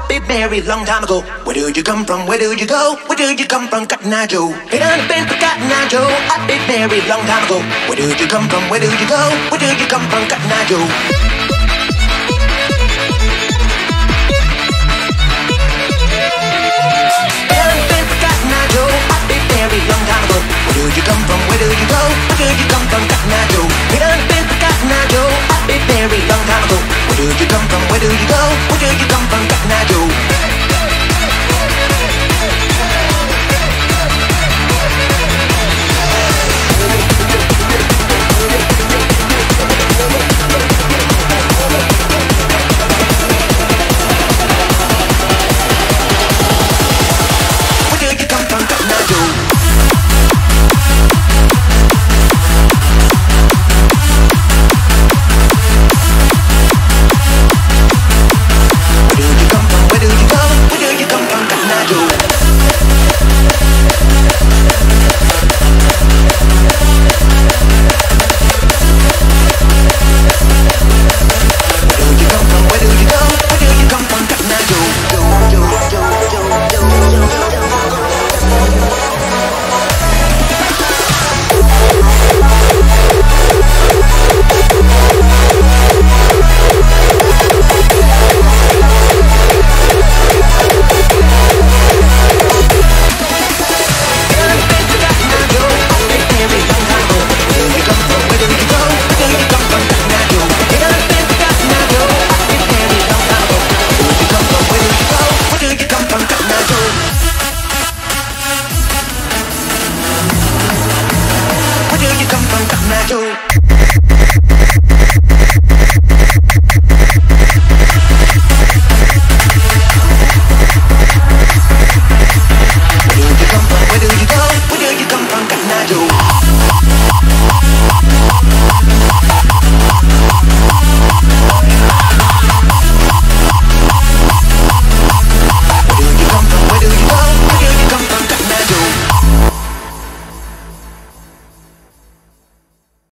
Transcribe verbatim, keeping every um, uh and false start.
I've been married long time ago. Where did you come from? Where did you go? Where did you come from, Cotton Eye Joe? It ain't been forgotten, Eye Joe. I've been married long time ago. Where did you come from? Where did you go? Where did you come from, Cotton Eye Joe?